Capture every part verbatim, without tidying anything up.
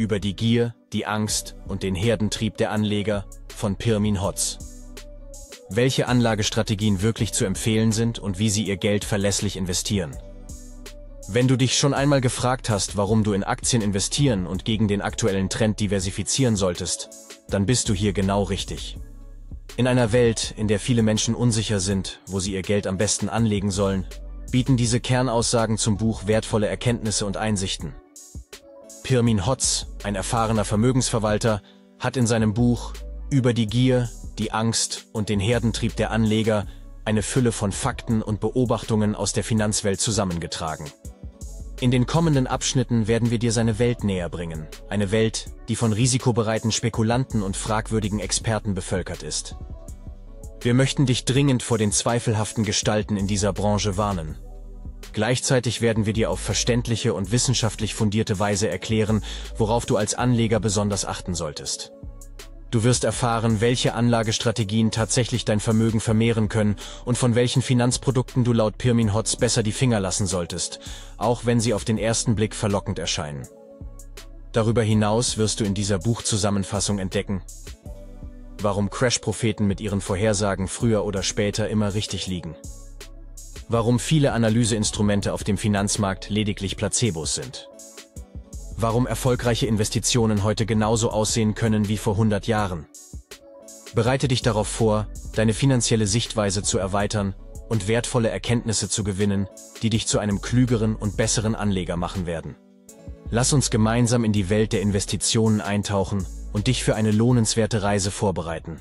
über die Gier, die Angst und den Herdentrieb der Anleger von Pirmin Hotz. Welche Anlagestrategien wirklich zu empfehlen sind und wie Sie Ihr Geld verlässlich investieren. Wenn du dich schon einmal gefragt hast, warum du in Aktien investieren und gegen den aktuellen Trend diversifizieren solltest, dann bist du hier genau richtig. In einer Welt, in der viele Menschen unsicher sind, wo sie ihr Geld am besten anlegen sollen, bieten diese Kernaussagen zum Buch wertvolle Erkenntnisse und Einsichten. Pirmin Hotz, ein erfahrener Vermögensverwalter, hat in seinem Buch Über die Gier, die Angst und den Herdentrieb der Anleger eine Fülle von Fakten und Beobachtungen aus der Finanzwelt zusammengetragen. In den kommenden Abschnitten werden wir dir seine Welt näher bringen, eine Welt, die von risikobereiten Spekulanten und fragwürdigen Experten bevölkert ist. Wir möchten dich dringend vor den zweifelhaften Gestalten in dieser Branche warnen. Gleichzeitig werden wir dir auf verständliche und wissenschaftlich fundierte Weise erklären, worauf du als Anleger besonders achten solltest. Du wirst erfahren, welche Anlagestrategien tatsächlich dein Vermögen vermehren können und von welchen Finanzprodukten du laut Pirmin Hotz besser die Finger lassen solltest, auch wenn sie auf den ersten Blick verlockend erscheinen. Darüber hinaus wirst du in dieser Buchzusammenfassung entdecken, warum Crash-Propheten mit ihren Vorhersagen früher oder später immer richtig liegen. Warum viele Analyseinstrumente auf dem Finanzmarkt lediglich Placebos sind. Warum erfolgreiche Investitionen heute genauso aussehen können wie vor hundert Jahren. Bereite dich darauf vor, deine finanzielle Sichtweise zu erweitern und wertvolle Erkenntnisse zu gewinnen, die dich zu einem klügeren und besseren Anleger machen werden. Lass uns gemeinsam in die Welt der Investitionen eintauchen und dich für eine lohnenswerte Reise vorbereiten.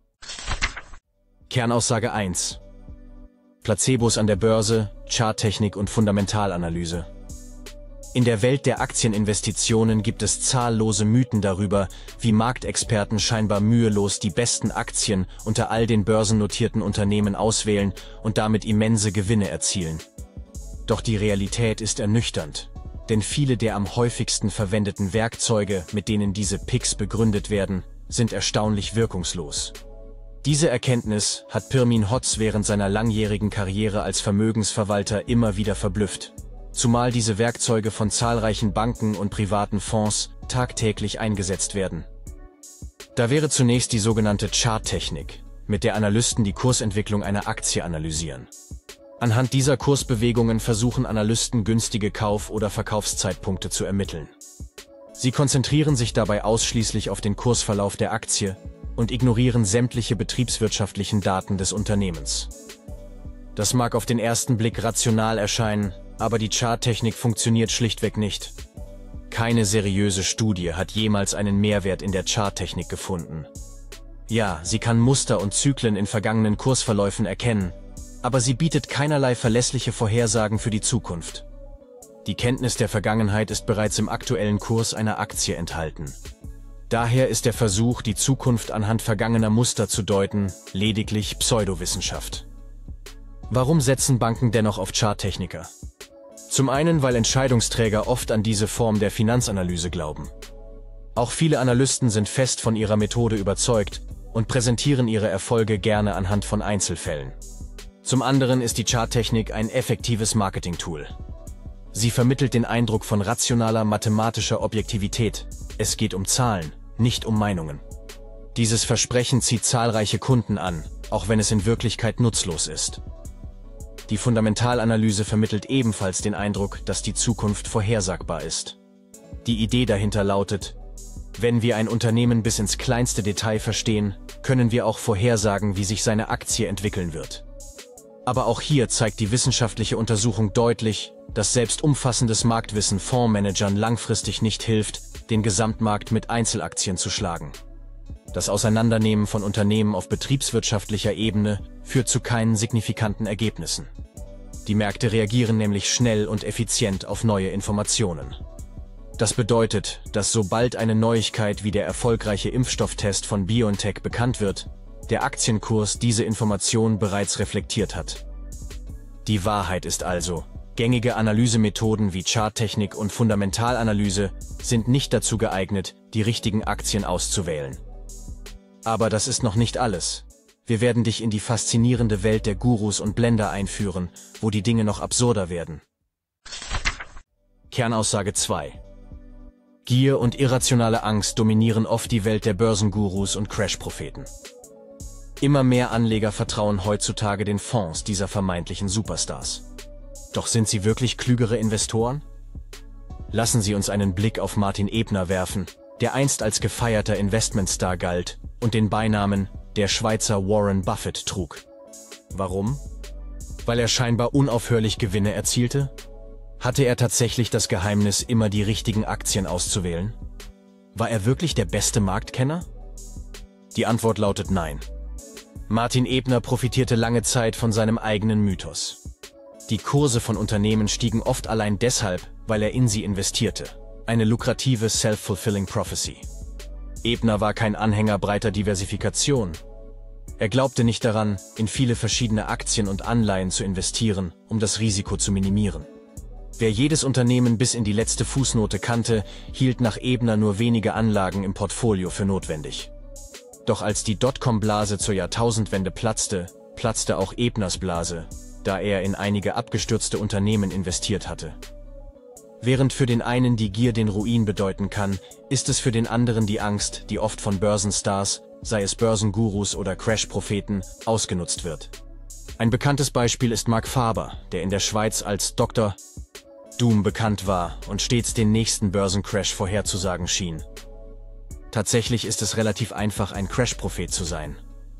Kernaussage eins. Placebos an der Börse, Charttechnik und Fundamentalanalyse. In der Welt der Aktieninvestitionen gibt es zahllose Mythen darüber, wie Marktexperten scheinbar mühelos die besten Aktien unter all den börsennotierten Unternehmen auswählen und damit immense Gewinne erzielen. Doch die Realität ist ernüchternd, denn viele der am häufigsten verwendeten Werkzeuge, mit denen diese Picks begründet werden, sind erstaunlich wirkungslos. Diese Erkenntnis hat Pirmin Hotz während seiner langjährigen Karriere als Vermögensverwalter immer wieder verblüfft, zumal diese Werkzeuge von zahlreichen Banken und privaten Fonds tagtäglich eingesetzt werden. Da wäre zunächst die sogenannte Charttechnik, mit der Analysten die Kursentwicklung einer Aktie analysieren. Anhand dieser Kursbewegungen versuchen Analysten günstige Kauf- oder Verkaufszeitpunkte zu ermitteln. Sie konzentrieren sich dabei ausschließlich auf den Kursverlauf der Aktie und ignorieren sämtliche betriebswirtschaftlichen Daten des Unternehmens. Das mag auf den ersten Blick rational erscheinen, aber die Charttechnik funktioniert schlichtweg nicht. Keine seriöse Studie hat jemals einen Mehrwert in der Charttechnik gefunden. Ja, sie kann Muster und Zyklen in vergangenen Kursverläufen erkennen, aber sie bietet keinerlei verlässliche Vorhersagen für die Zukunft. Die Kenntnis der Vergangenheit ist bereits im aktuellen Kurs einer Aktie enthalten. Daher ist der Versuch, die Zukunft anhand vergangener Muster zu deuten, lediglich Pseudowissenschaft. Warum setzen Banken dennoch auf Charttechniker? Zum einen, weil Entscheidungsträger oft an diese Form der Finanzanalyse glauben. Auch viele Analysten sind fest von ihrer Methode überzeugt und präsentieren ihre Erfolge gerne anhand von Einzelfällen. Zum anderen ist die Charttechnik ein effektives Marketingtool. Sie vermittelt den Eindruck von rationaler mathematischer Objektivität. Es geht um Zahlen, nicht um Meinungen. Dieses Versprechen zieht zahlreiche Kunden an, auch wenn es in Wirklichkeit nutzlos ist. Die Fundamentalanalyse vermittelt ebenfalls den Eindruck, dass die Zukunft vorhersagbar ist. Die Idee dahinter lautet: Wenn wir ein Unternehmen bis ins kleinste Detail verstehen, können wir auch vorhersagen, wie sich seine Aktie entwickeln wird. Aber auch hier zeigt die wissenschaftliche Untersuchung deutlich, dass selbst umfassendes Marktwissen Fondsmanagern langfristig nicht hilft, den Gesamtmarkt mit Einzelaktien zu schlagen. Das Auseinandernehmen von Unternehmen auf betriebswirtschaftlicher Ebene führt zu keinen signifikanten Ergebnissen. Die Märkte reagieren nämlich schnell und effizient auf neue Informationen. Das bedeutet, dass sobald eine Neuigkeit wie der erfolgreiche Impfstofftest von BioNTech bekannt wird, der Aktienkurs diese Information bereits reflektiert hat. Die Wahrheit ist also: Gängige Analysemethoden wie Charttechnik und Fundamentalanalyse sind nicht dazu geeignet, die richtigen Aktien auszuwählen. Aber das ist noch nicht alles. Wir werden dich in die faszinierende Welt der Gurus und Blender einführen, wo die Dinge noch absurder werden. Kernaussage zwei. Gier und irrationale Angst dominieren oft die Welt der Börsengurus und Crash-Propheten. Immer mehr Anleger vertrauen heutzutage den Fonds dieser vermeintlichen Superstars. Doch sind sie wirklich klügere Investoren? Lassen Sie uns einen Blick auf Martin Ebner werfen, der einst als gefeierter Investmentstar galt und den Beinamen der Schweizer Warren Buffett trug. Warum? Weil er scheinbar unaufhörlich Gewinne erzielte? Hatte er tatsächlich das Geheimnis, immer die richtigen Aktien auszuwählen? War er wirklich der beste Marktkenner? Die Antwort lautet nein. Martin Ebner profitierte lange Zeit von seinem eigenen Mythos. Die Kurse von Unternehmen stiegen oft allein deshalb, weil er in sie investierte. Eine lukrative Self-Fulfilling Prophecy. Ebner war kein Anhänger breiter Diversifikation. Er glaubte nicht daran, in viele verschiedene Aktien und Anleihen zu investieren, um das Risiko zu minimieren. Wer jedes Unternehmen bis in die letzte Fußnote kannte, hielt nach Ebner nur wenige Anlagen im Portfolio für notwendig. Doch als die Dotcom-Blase zur Jahrtausendwende platzte, platzte auch Ebners Blase, da er in einige abgestürzte Unternehmen investiert hatte. Während für den einen die Gier den Ruin bedeuten kann, ist es für den anderen die Angst, die oft von Börsenstars, sei es Börsengurus oder Crash-Propheten, ausgenutzt wird. Ein bekanntes Beispiel ist Mark Faber, der in der Schweiz als Doktor Doom bekannt war und stets den nächsten Börsencrash vorherzusagen schien. Tatsächlich ist es relativ einfach, ein Crash-Prophet zu sein.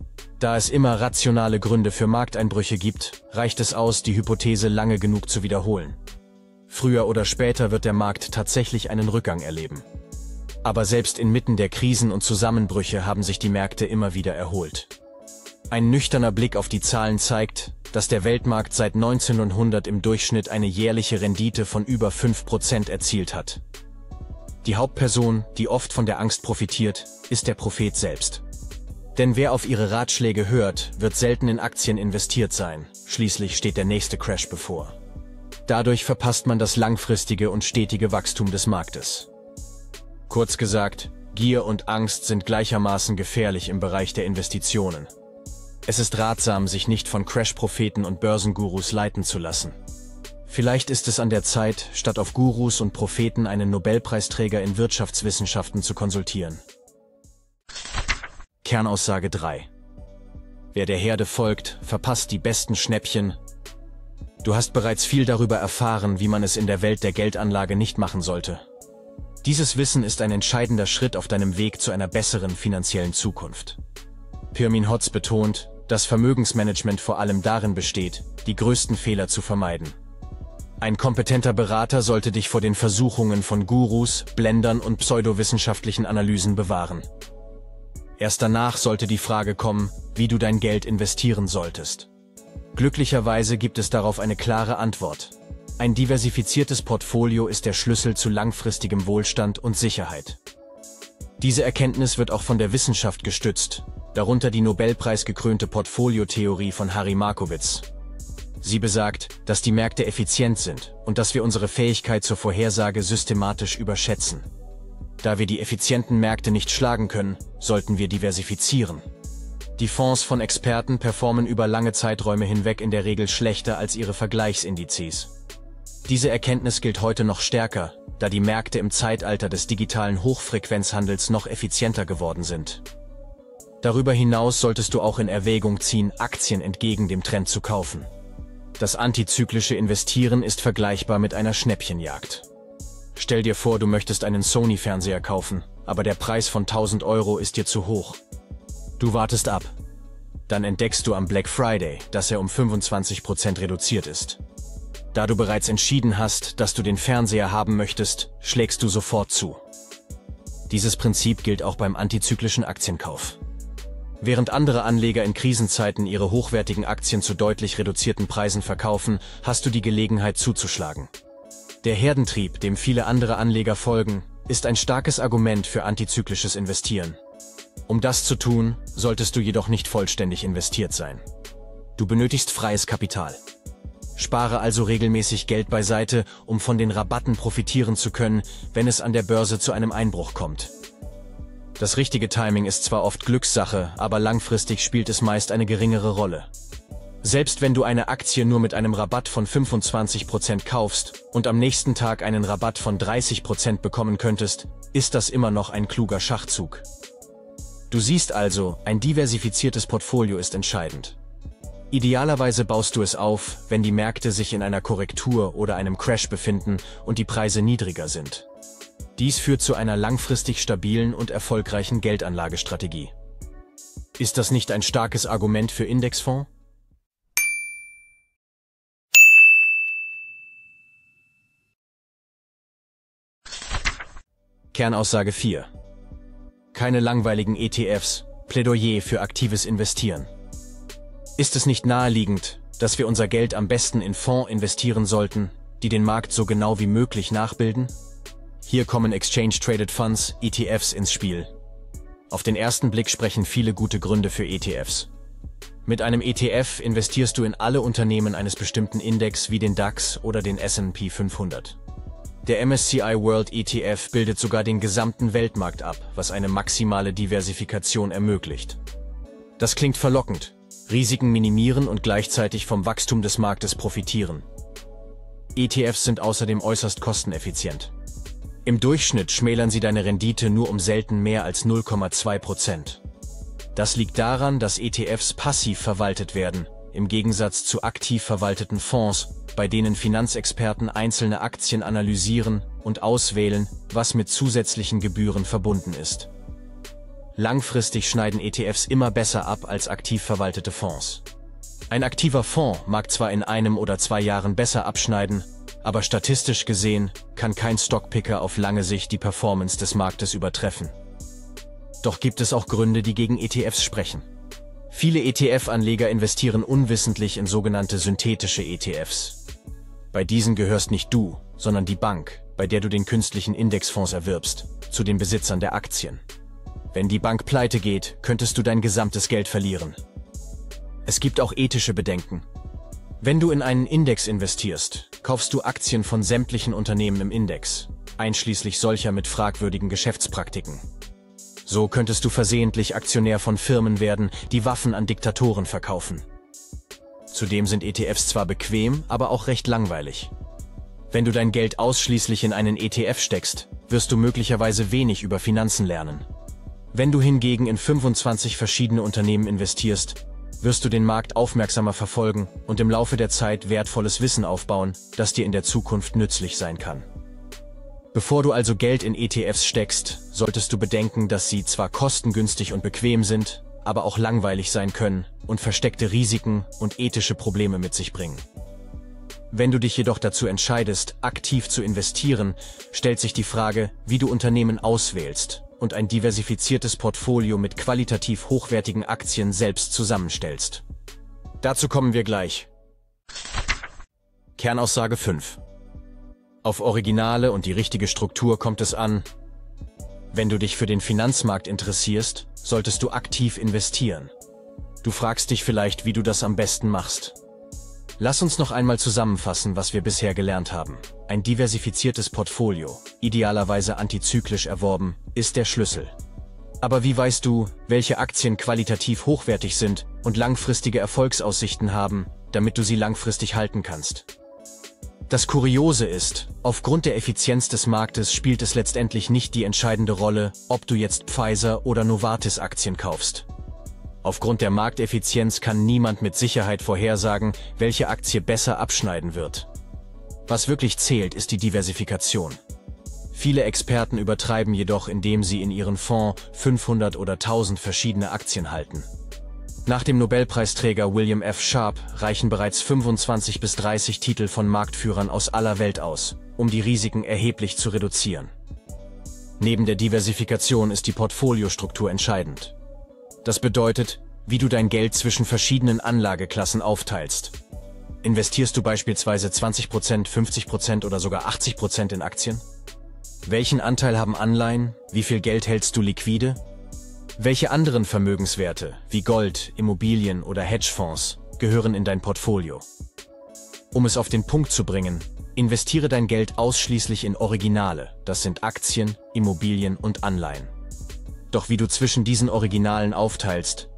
Da es immer rationale Gründe für Markteinbrüche gibt, reicht es aus, die Hypothese lange genug zu wiederholen. Früher oder später wird der Markt tatsächlich einen Rückgang erleben. Aber selbst inmitten der Krisen und Zusammenbrüche haben sich die Märkte immer wieder erholt. Ein nüchterner Blick auf die Zahlen zeigt, dass der Weltmarkt seit neunzehnhundert im Durchschnitt eine jährliche Rendite von über fünf Prozent erzielt hat. Die Hauptperson, die oft von der Angst profitiert, ist der Prophet selbst. Denn wer auf ihre Ratschläge hört, wird selten in Aktien investiert sein, schließlich steht der nächste Crash bevor. Dadurch verpasst man das langfristige und stetige Wachstum des Marktes. Kurz gesagt, Gier und Angst sind gleichermaßen gefährlich im Bereich der Investitionen. Es ist ratsam, sich nicht von Crash-Propheten und Börsengurus leiten zu lassen. Vielleicht ist es an der Zeit, statt auf Gurus und Propheten einen Nobelpreisträger in Wirtschaftswissenschaften zu konsultieren. Kernaussage drei. Wer der Herde folgt, verpasst die besten Schnäppchen. Du hast bereits viel darüber erfahren, wie man es in der Welt der Geldanlage nicht machen sollte. Dieses Wissen ist ein entscheidender Schritt auf deinem Weg zu einer besseren finanziellen Zukunft. Pirmin Hotz betont, dass Vermögensmanagement vor allem darin besteht, die größten Fehler zu vermeiden. Ein kompetenter Berater sollte dich vor den Versuchungen von Gurus, Blendern und pseudowissenschaftlichen Analysen bewahren. Erst danach sollte die Frage kommen, wie du dein Geld investieren solltest. Glücklicherweise gibt es darauf eine klare Antwort. Ein diversifiziertes Portfolio ist der Schlüssel zu langfristigem Wohlstand und Sicherheit. Diese Erkenntnis wird auch von der Wissenschaft gestützt, darunter die Nobelpreisgekrönte Portfoliotheorie von Harry Markowitz. Sie besagt, dass die Märkte effizient sind und dass wir unsere Fähigkeit zur Vorhersage systematisch überschätzen. Da wir die effizienten Märkte nicht schlagen können, sollten wir diversifizieren. Die Fonds von Experten performen über lange Zeiträume hinweg in der Regel schlechter als ihre Vergleichsindizes. Diese Erkenntnis gilt heute noch stärker, da die Märkte im Zeitalter des digitalen Hochfrequenzhandels noch effizienter geworden sind. Darüber hinaus solltest du auch in Erwägung ziehen, Aktien entgegen dem Trend zu kaufen. Das antizyklische Investieren ist vergleichbar mit einer Schnäppchenjagd. Stell dir vor, du möchtest einen Sony-Fernseher kaufen, aber der Preis von tausend Euro ist dir zu hoch. Du wartest ab. Dann entdeckst du am Black Friday, dass er um fünfundzwanzig Prozent reduziert ist. Da du bereits entschieden hast, dass du den Fernseher haben möchtest, schlägst du sofort zu. Dieses Prinzip gilt auch beim antizyklischen Aktienkauf. Während andere Anleger in Krisenzeiten ihre hochwertigen Aktien zu deutlich reduzierten Preisen verkaufen, hast du die Gelegenheit zuzuschlagen. Der Herdentrieb, dem viele andere Anleger folgen, ist ein starkes Argument für antizyklisches Investieren. Um das zu tun, solltest du jedoch nicht vollständig investiert sein. Du benötigst freies Kapital. Spare also regelmäßig Geld beiseite, um von den Rabatten profitieren zu können, wenn es an der Börse zu einem Einbruch kommt. Das richtige Timing ist zwar oft Glückssache, aber langfristig spielt es meist eine geringere Rolle. Selbst wenn du eine Aktie nur mit einem Rabatt von fünfundzwanzig Prozent kaufst und am nächsten Tag einen Rabatt von dreißig Prozent bekommen könntest, ist das immer noch ein kluger Schachzug. Du siehst also, ein diversifiziertes Portfolio ist entscheidend. Idealerweise baust du es auf, wenn die Märkte sich in einer Korrektur oder einem Crash befinden und die Preise niedriger sind. Dies führt zu einer langfristig stabilen und erfolgreichen Geldanlagestrategie. Ist das nicht ein starkes Argument für Indexfonds? Kernaussage vier. Keine langweiligen E T Fs, Plädoyer für aktives Investieren. Ist es nicht naheliegend, dass wir unser Geld am besten in Fonds investieren sollten, die den Markt so genau wie möglich nachbilden? Hier kommen Exchange Traded Funds, E T Fs, ins Spiel. Auf den ersten Blick sprechen viele gute Gründe für E T Fs. Mit einem E T F investierst du in alle Unternehmen eines bestimmten Index wie den DAX oder den S und P fünfhundert. Der M S C I World E T F bildet sogar den gesamten Weltmarkt ab, was eine maximale Diversifikation ermöglicht. Das klingt verlockend. Risiken minimieren und gleichzeitig vom Wachstum des Marktes profitieren. E T Fs sind außerdem äußerst kosteneffizient. Im Durchschnitt schmälern sie deine Rendite nur um selten mehr als null Komma zwei Prozent. Das liegt daran, dass E T Fs passiv verwaltet werden, im Gegensatz zu aktiv verwalteten Fonds, bei denen Finanzexperten einzelne Aktien analysieren und auswählen, was mit zusätzlichen Gebühren verbunden ist. Langfristig schneiden E T Fs immer besser ab als aktiv verwaltete Fonds. Ein aktiver Fonds mag zwar in einem oder zwei Jahren besser abschneiden, aber statistisch gesehen kann kein Stockpicker auf lange Sicht die Performance des Marktes übertreffen. Doch gibt es auch Gründe, die gegen E T Fs sprechen. Viele E T F-Anleger investieren unwissentlich in sogenannte synthetische E T Fs. Bei diesen gehörst nicht du, sondern die Bank, bei der du den künstlichen Indexfonds erwirbst, zu den Besitzern der Aktien. Wenn die Bank pleite geht, könntest du dein gesamtes Geld verlieren. Es gibt auch ethische Bedenken. Wenn du in einen Index investierst, kaufst du Aktien von sämtlichen Unternehmen im Index, einschließlich solcher mit fragwürdigen Geschäftspraktiken. So könntest du versehentlich Aktionär von Firmen werden, die Waffen an Diktatoren verkaufen. Zudem sind E T Fs zwar bequem, aber auch recht langweilig. Wenn du dein Geld ausschließlich in einen E T F steckst, wirst du möglicherweise wenig über Finanzen lernen. Wenn du hingegen in fünfundzwanzig verschiedene Unternehmen investierst, wirst du den Markt aufmerksamer verfolgen und im Laufe der Zeit wertvolles Wissen aufbauen, das dir in der Zukunft nützlich sein kann. Bevor du also Geld in E T Fs steckst, solltest du bedenken, dass sie zwar kostengünstig und bequem sind, aber auch langweilig sein können und versteckte Risiken und ethische Probleme mit sich bringen. Wenn du dich jedoch dazu entscheidest, aktiv zu investieren, stellt sich die Frage, wie du Unternehmen auswählst und ein diversifiziertes Portfolio mit qualitativ hochwertigen Aktien selbst zusammenstellst. Dazu kommen wir gleich. Kernaussage fünf. Auf Originale und die richtige Struktur kommt es an. Wenn du dich für den Finanzmarkt interessierst, solltest du aktiv investieren. Du fragst dich vielleicht, wie du das am besten machst. Lass uns noch einmal zusammenfassen, was wir bisher gelernt haben. Ein diversifiziertes Portfolio, idealerweise antizyklisch erworben, ist der Schlüssel. Aber wie weißt du, welche Aktien qualitativ hochwertig sind und langfristige Erfolgsaussichten haben, damit du sie langfristig halten kannst? Das Kuriose ist, aufgrund der Effizienz des Marktes spielt es letztendlich nicht die entscheidende Rolle, ob du jetzt Pfizer oder Novartis Aktien kaufst. Aufgrund der Markteffizienz kann niemand mit Sicherheit vorhersagen, welche Aktie besser abschneiden wird. Was wirklich zählt, ist die Diversifikation. Viele Experten übertreiben jedoch, indem sie in ihren Fonds fünfhundert oder tausend verschiedene Aktien halten. Nach dem Nobelpreisträger William F. Sharpe reichen bereits fünfundzwanzig bis dreißig Titel von Marktführern aus aller Welt aus, um die Risiken erheblich zu reduzieren. Neben der Diversifikation ist die Portfoliostruktur entscheidend. Das bedeutet, wie du dein Geld zwischen verschiedenen Anlageklassen aufteilst. Investierst du beispielsweise zwanzig Prozent, fünfzig Prozent oder sogar achtzig Prozent in Aktien? Welchen Anteil haben Anleihen? Wie viel Geld hältst du liquide? Welche anderen Vermögenswerte, wie Gold, Immobilien oder Hedgefonds, gehören in dein Portfolio? Um es auf den Punkt zu bringen, investiere dein Geld ausschließlich in Originale, das sind Aktien, Immobilien und Anleihen. Doch wie du zwischen diesen Originalen aufteilst,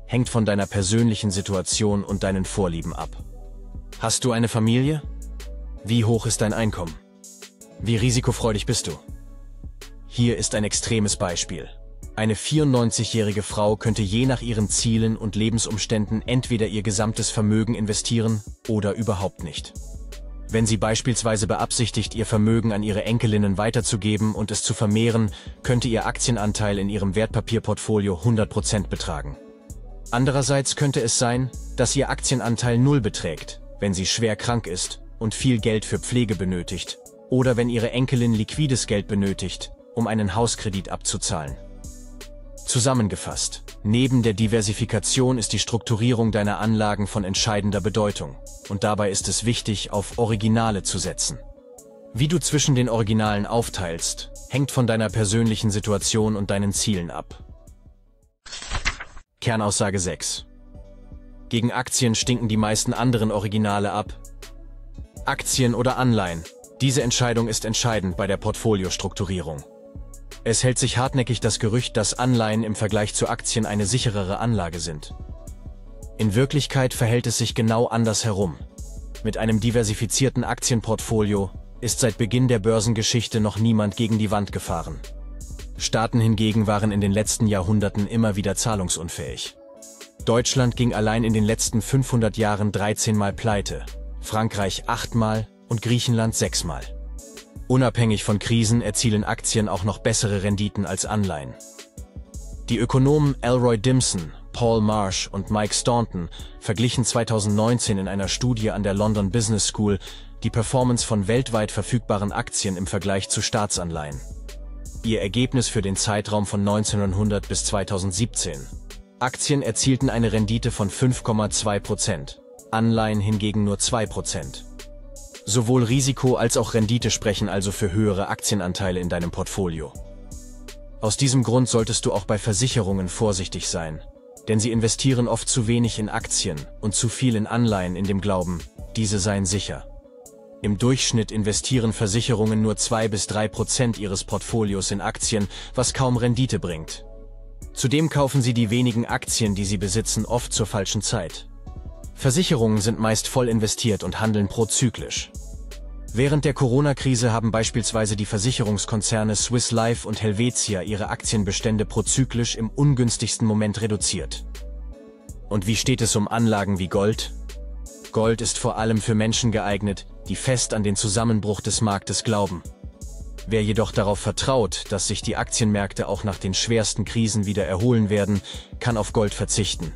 hängt von deiner persönlichen Situation und deinen Vorlieben ab. Hast du eine Familie? Wie hoch ist dein Einkommen? Wie risikofreudig bist du? Hier ist ein extremes Beispiel. Eine vierundneunzigjährige Frau könnte je nach ihren Zielen und Lebensumständen entweder ihr gesamtes Vermögen investieren oder überhaupt nicht. Wenn sie beispielsweise beabsichtigt, ihr Vermögen an ihre Enkelinnen weiterzugeben und es zu vermehren, könnte ihr Aktienanteil in ihrem Wertpapierportfolio hundert Prozent betragen. Andererseits könnte es sein, dass ihr Aktienanteil null beträgt, wenn sie schwer krank ist und viel Geld für Pflege benötigt, oder wenn ihre Enkelin liquides Geld benötigt, um einen Hauskredit abzuzahlen. Zusammengefasst, neben der Diversifikation ist die Strukturierung deiner Anlagen von entscheidender Bedeutung, und dabei ist es wichtig, auf Originale zu setzen. Wie du zwischen den Originalen aufteilst, hängt von deiner persönlichen Situation und deinen Zielen ab. Kernaussage sechs. Gegen Aktien stinken die meisten anderen Originale ab. Aktien oder Anleihen. Diese Entscheidung ist entscheidend bei der Portfoliostrukturierung. Es hält sich hartnäckig das Gerücht, dass Anleihen im Vergleich zu Aktien eine sicherere Anlage sind. In Wirklichkeit verhält es sich genau andersherum. Mit einem diversifizierten Aktienportfolio ist seit Beginn der Börsengeschichte noch niemand gegen die Wand gefahren. Staaten hingegen waren in den letzten Jahrhunderten immer wieder zahlungsunfähig. Deutschland ging allein in den letzten fünfhundert Jahren dreizehn Mal pleite, Frankreich achtmal und Griechenland sechsmal. Unabhängig von Krisen erzielen Aktien auch noch bessere Renditen als Anleihen. Die Ökonomen Elroy Dimson, Paul Marsh und Mike Staunton verglichen zweitausendneunzehn in einer Studie an der London Business School die Performance von weltweit verfügbaren Aktien im Vergleich zu Staatsanleihen. Ihr Ergebnis für den Zeitraum von neunzehnhundert bis zweitausendsiebzehn. Aktien erzielten eine Rendite von fünf Komma zwei Prozent, Anleihen hingegen nur zwei Prozent. Sowohl Risiko als auch Rendite sprechen also für höhere Aktienanteile in deinem Portfolio. Aus diesem Grund solltest du auch bei Versicherungen vorsichtig sein, denn sie investieren oft zu wenig in Aktien und zu viel in Anleihen in dem Glauben, diese seien sicher. Im Durchschnitt investieren Versicherungen nur zwei bis drei Prozent ihres Portfolios in Aktien, was kaum Rendite bringt. Zudem kaufen sie die wenigen Aktien, die sie besitzen, oft zur falschen Zeit. Versicherungen sind meist voll investiert und handeln prozyklisch. Während der Corona-Krise haben beispielsweise die Versicherungskonzerne Swiss Life und Helvetia ihre Aktienbestände prozyklisch im ungünstigsten Moment reduziert. Und wie steht es um Anlagen wie Gold? Gold ist vor allem für Menschen geeignet, die fest an den Zusammenbruch des Marktes glauben. Wer jedoch darauf vertraut, dass sich die Aktienmärkte auch nach den schwersten Krisen wieder erholen werden, kann auf Gold verzichten.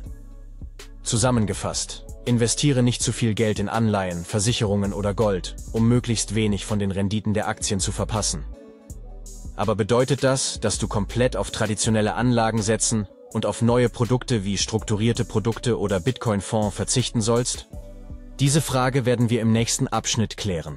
Zusammengefasst, investiere nicht zu viel Geld in Anleihen, Versicherungen oder Gold, um möglichst wenig von den Renditen der Aktien zu verpassen. Aber bedeutet das, dass du komplett auf traditionelle Anlagen setzen und auf neue Produkte wie strukturierte Produkte oder Bitcoin-Fonds verzichten sollst? Diese Frage werden wir im nächsten Abschnitt klären.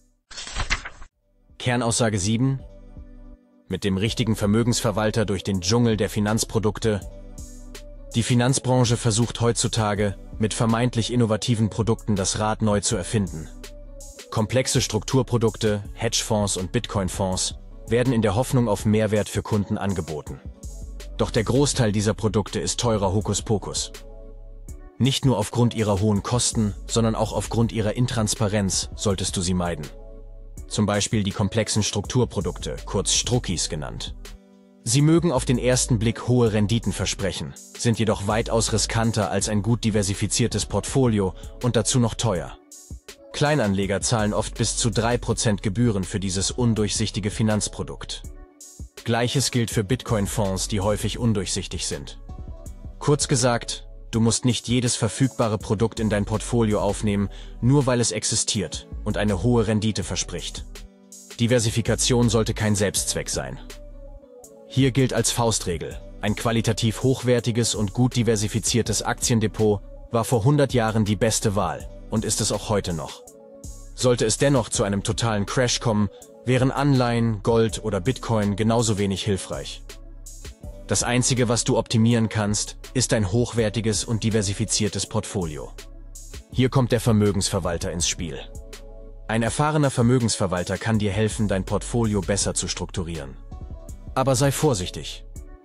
Kernaussage sieben. Mit dem richtigen Vermögensverwalter durch den Dschungel der Finanzprodukte. Die Finanzbranche versucht heutzutage, mit vermeintlich innovativen Produkten das Rad neu zu erfinden. Komplexe Strukturprodukte, Hedgefonds und Bitcoin-Fonds werden in der Hoffnung auf Mehrwert für Kunden angeboten. Doch der Großteil dieser Produkte ist teurer Hokuspokus. Nicht nur aufgrund ihrer hohen Kosten, sondern auch aufgrund ihrer Intransparenz solltest du sie meiden. Zum Beispiel die komplexen Strukturprodukte, kurz Struckis genannt. Sie mögen auf den ersten Blick hohe Renditen versprechen, sind jedoch weitaus riskanter als ein gut diversifiziertes Portfolio und dazu noch teuer. Kleinanleger zahlen oft bis zu drei Prozent Gebühren für dieses undurchsichtige Finanzprodukt. Gleiches gilt für Bitcoin-Fonds, die häufig undurchsichtig sind. Kurz gesagt, du musst nicht jedes verfügbare Produkt in dein Portfolio aufnehmen, nur weil es existiert und eine hohe Rendite verspricht. Diversifikation sollte kein Selbstzweck sein. Hier gilt als Faustregel: Ein qualitativ hochwertiges und gut diversifiziertes Aktiendepot war vor hundert Jahren die beste Wahl und ist es auch heute noch. Sollte es dennoch zu einem totalen Crash kommen, wären Anleihen, Gold oder Bitcoin genauso wenig hilfreich. Das Einzige, was du optimieren kannst, ist ein hochwertiges und diversifiziertes Portfolio. Hier kommt der Vermögensverwalter ins Spiel. Ein erfahrener Vermögensverwalter kann dir helfen, dein Portfolio besser zu strukturieren. Aber sei vorsichtig.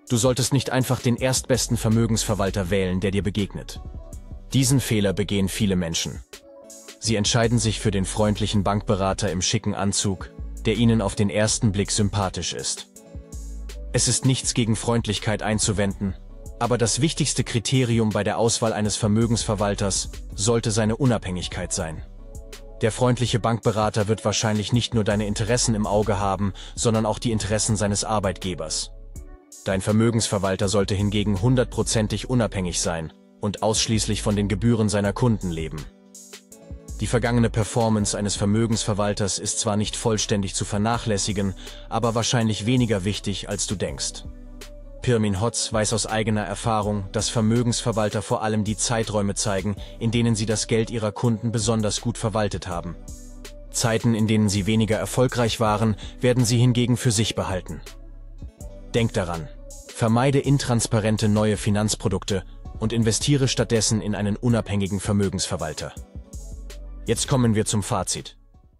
Du solltest nicht einfach den erstbesten Vermögensverwalter wählen, der dir begegnet. Diesen Fehler begehen viele Menschen. Sie entscheiden sich für den freundlichen Bankberater im schicken Anzug, der ihnen auf den ersten Blick sympathisch ist. Es ist nichts gegen Freundlichkeit einzuwenden, aber das wichtigste Kriterium bei der Auswahl eines Vermögensverwalters sollte seine Unabhängigkeit sein. Der freundliche Bankberater wird wahrscheinlich nicht nur deine Interessen im Auge haben, sondern auch die Interessen seines Arbeitgebers. Dein Vermögensverwalter sollte hingegen hundertprozentig unabhängig sein und ausschließlich von den Gebühren seiner Kunden leben. Die vergangene Performance eines Vermögensverwalters ist zwar nicht vollständig zu vernachlässigen, aber wahrscheinlich weniger wichtig, als du denkst. Pirmin Hotz weiß aus eigener Erfahrung, dass Vermögensverwalter vor allem die Zeiträume zeigen, in denen sie das Geld ihrer Kunden besonders gut verwaltet haben. Zeiten, in denen sie weniger erfolgreich waren, werden sie hingegen für sich behalten. Denk daran, vermeide intransparente neue Finanzprodukte und investiere stattdessen in einen unabhängigen Vermögensverwalter. Jetzt kommen wir zum Fazit.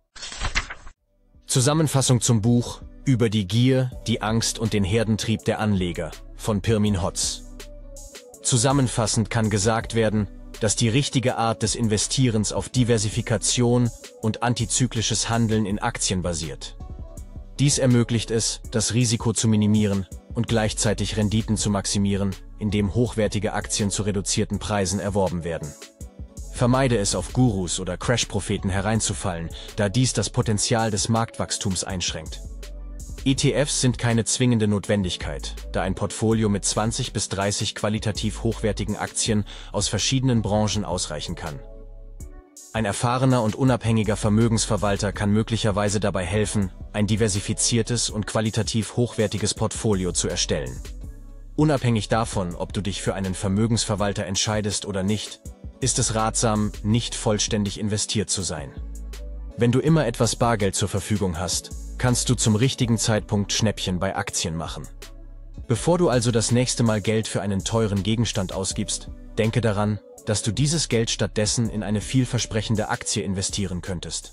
Zusammenfassung zum Buch Über die Gier, die Angst und den Herdentrieb der Anleger von Pirmin Hotz. Zusammenfassend kann gesagt werden, dass die richtige Art des Investierens auf Diversifikation und antizyklisches Handeln in Aktien basiert. Dies ermöglicht es, das Risiko zu minimieren und gleichzeitig Renditen zu maximieren, indem hochwertige Aktien zu reduzierten Preisen erworben werden. Vermeide es, auf Gurus oder Crash-Propheten hereinzufallen, da dies das Potenzial des Marktwachstums einschränkt. E T Fs sind keine zwingende Notwendigkeit, da ein Portfolio mit zwanzig bis dreißig qualitativ hochwertigen Aktien aus verschiedenen Branchen ausreichen kann. Ein erfahrener und unabhängiger Vermögensverwalter kann möglicherweise dabei helfen, ein diversifiziertes und qualitativ hochwertiges Portfolio zu erstellen. Unabhängig davon, ob du dich für einen Vermögensverwalter entscheidest oder nicht, ist es ratsam, nicht vollständig investiert zu sein. Wenn du immer etwas Bargeld zur Verfügung hast, kannst du zum richtigen Zeitpunkt Schnäppchen bei Aktien machen. Bevor du also das nächste Mal Geld für einen teuren Gegenstand ausgibst, denke daran, dass du dieses Geld stattdessen in eine vielversprechende Aktie investieren könntest.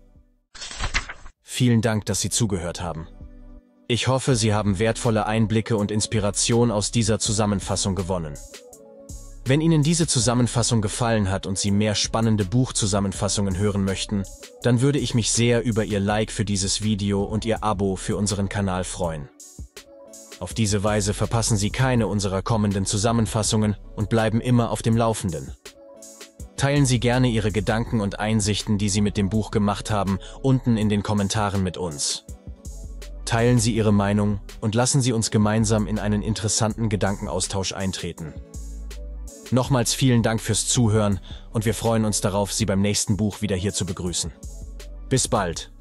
Vielen Dank, dass Sie zugehört haben. Ich hoffe, Sie haben wertvolle Einblicke und Inspiration aus dieser Zusammenfassung gewonnen. Wenn Ihnen diese Zusammenfassung gefallen hat und Sie mehr spannende Buchzusammenfassungen hören möchten, dann würde ich mich sehr über Ihr Like für dieses Video und Ihr Abo für unseren Kanal freuen. Auf diese Weise verpassen Sie keine unserer kommenden Zusammenfassungen und bleiben immer auf dem Laufenden. Teilen Sie gerne Ihre Gedanken und Einsichten, die Sie mit dem Buch gemacht haben, unten in den Kommentaren mit uns. Teilen Sie Ihre Meinung und lassen Sie uns gemeinsam in einen interessanten Gedankenaustausch eintreten. Nochmals vielen Dank fürs Zuhören und wir freuen uns darauf, Sie beim nächsten Buch wieder hier zu begrüßen. Bis bald!